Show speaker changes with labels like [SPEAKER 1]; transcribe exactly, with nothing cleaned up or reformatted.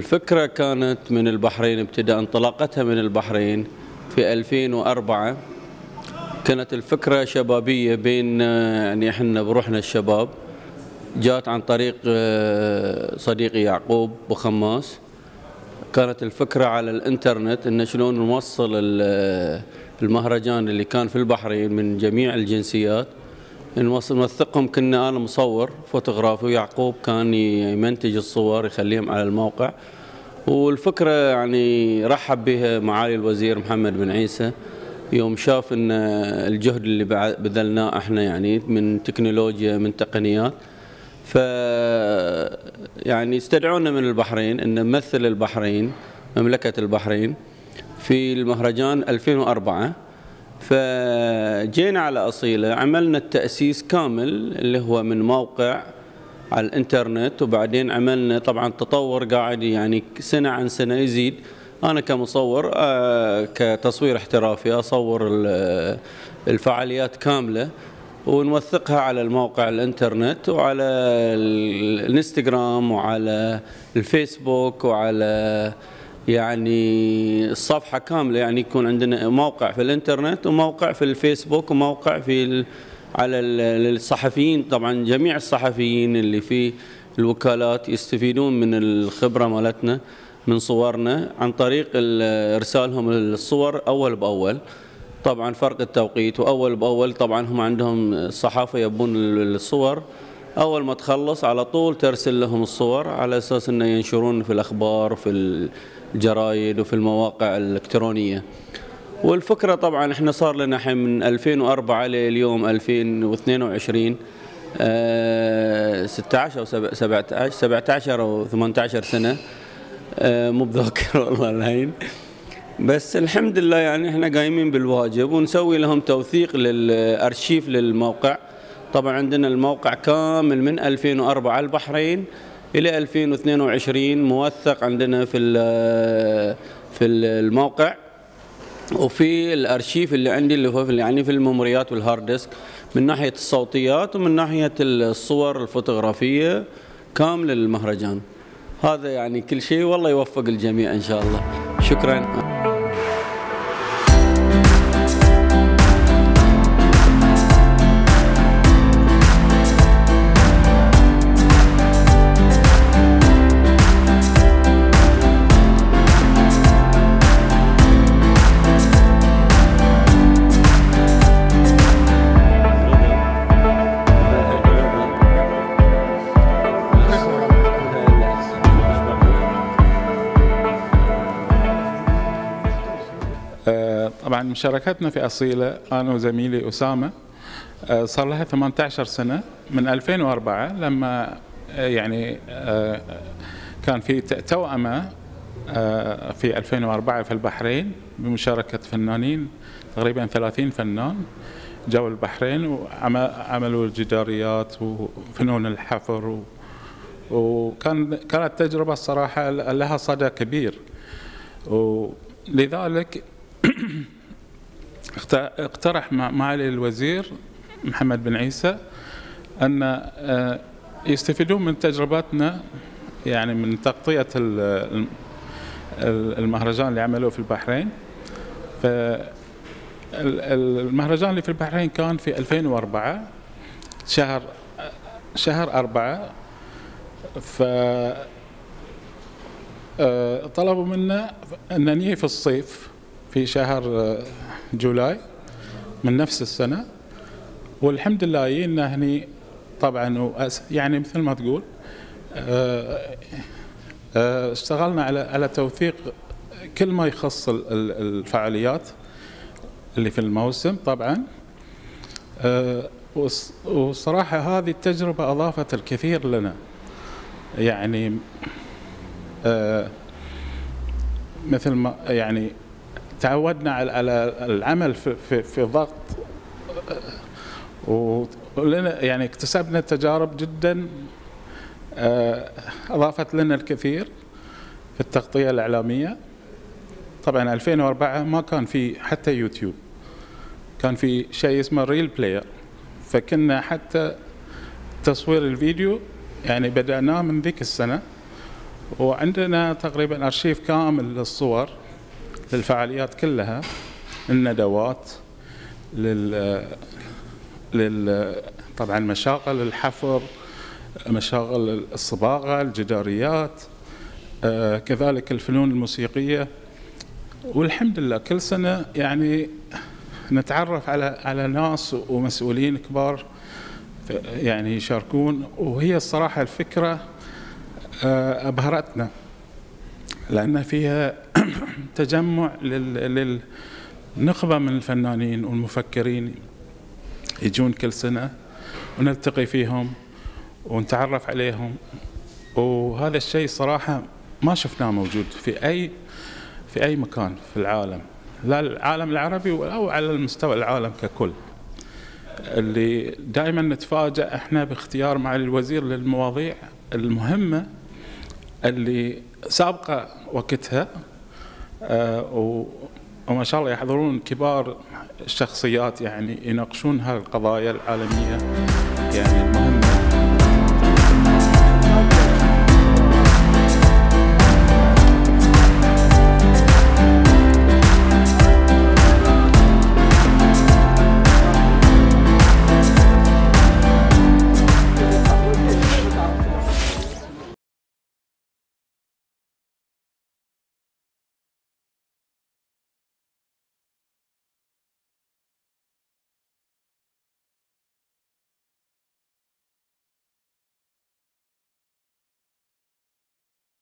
[SPEAKER 1] الفكرة كانت من البحرين، ابتداء انطلاقتها من البحرين في ألفين وأربعة. كانت الفكرة شبابية بين يعني احنا بروحنا الشباب، جات عن طريق صديقي يعقوب بخماس. كانت الفكرة على الانترنت ان شلون نوصل المهرجان اللي كان في البحرين من جميع الجنسيات، نوصل نوثقهم. كنا انا مصور فوتوغرافي ويعقوب كان يمنتج الصور يخليهم على الموقع. والفكرة يعني رحب بها معالي الوزير محمد بن عيسى يوم شاف ان الجهد اللي بذلناه احنا يعني من تكنولوجيا من تقنيات، ف يعني استدعونا من البحرين ان نمثل البحرين مملكة البحرين في المهرجان ألفين وأربعة. فجينا على أصيلة، عملنا التأسيس كامل اللي هو من موقع على الانترنت، وبعدين عملنا طبعا تطور قاعد يعني سنة عن سنة يزيد. أنا كمصور كتصوير احترافي أصور الفعاليات كاملة ونوثقها على الموقع الانترنت وعلى الانستغرام وعلى الفيسبوك وعلى يعني الصفحة كاملة. يعني يكون عندنا موقع في الانترنت وموقع في الفيسبوك وموقع في على الصحفيين. طبعا جميع الصحفيين اللي في الوكالات يستفيدون من الخبرة مالتنا من صورنا عن طريق ارسالهم الصور اول باول. طبعا فرق التوقيت واول باول، طبعا هم عندهم الصحافة يبون الصور اول ما تخلص على طول ترسل لهم الصور على اساس انه ينشرون في الاخبار وفي الجرايد وفي المواقع الالكترونية. والفكرة طبعا احنا صار لنا الحين من ألفين وأربعة لليوم ألفين واثنين وعشرين أه ستة عشر او سبعة عشر سبعة عشر او ثمانية عشر سنة، أه مو بذاكر والله الحين، بس الحمد لله يعني احنا قايمين بالواجب ونسوي لهم توثيق للارشيف للموقع. طبعا عندنا الموقع كامل من ألفين وأربعة البحرين الى ألفين واثنين وعشرين موثق عندنا في في الموقع، وفي الارشيف اللي عندي اللي هو يعني في الميموريات والهارد ديسك من ناحيه الصوتيات ومن ناحيه الصور الفوتوغرافيه كامله للمهرجان. هذا يعني كل شيء، والله يوفق الجميع ان شاء الله. شكرا.
[SPEAKER 2] طبعا مشاركتنا في أصيلة أنا وزميلي أسامة صار لها ثمانية عشر سنة من ألفين وأربعة، لما يعني كان في توأمة في ألفين وأربعة في البحرين بمشاركة فنانين تقريبا ثلاثين فنان جو البحرين، وعملوا الجداريات وفنون الحفر، وكان كانت تجربة الصراحة لها صدى كبير. ولذلك اقترح معالي الوزير محمد بن عيسى أن يستفيدون من تجربتنا يعني من تغطية المهرجان اللي عملوه في البحرين. فالمهرجان اللي في البحرين كان في ألفين وأربعة شهر شهر أربعة، فطلبوا منا أن نجي في الصيف في شهر جولاي من نفس السنة، والحمد لله جينا هني. طبعا يعني مثل ما تقول اشتغلنا على على توثيق كل ما يخص الفعاليات اللي في الموسم طبعا. والصراحة هذه التجربة أضافت الكثير لنا، يعني مثل ما يعني تعودنا على العمل في في, في ضغط، ولنا يعني اكتسبنا تجارب جدا اضافت لنا الكثير في التغطية الإعلامية. طبعا ألفين وأربعة ما كان في حتى يوتيوب، كان في شيء اسمه ريل بلاير، فكنا حتى تصوير الفيديو يعني بدأناه من ذيك السنة، وعندنا تقريبا أرشيف كامل للصور للفعاليات كلها، الندوات، لل لل طبعا مشاغل الحفر، مشاغل الصباغة، الجداريات، آه كذلك الفنون الموسيقية. والحمد لله كل سنة يعني نتعرف على على ناس ومسؤولين كبار يعني يشاركون. وهي الصراحة الفكرة آه أبهرتنا، لأن فيها تجمع للنخبة من الفنانين والمفكرين يجون كل سنة ونلتقي فيهم ونتعرف عليهم. وهذا الشيء صراحة ما شفناه موجود في أي في أي مكان في العالم، لا العالم العربي أو على المستوى العالم ككل. اللي دائما نتفاجأ احنا باختيار معالي الوزير للمواضيع المهمة اللي سابقة وقتها، آه وما شاء الله يحضرون كبار الشخصيات يعني يناقشون هذه القضايا العالمية يعني المهمة.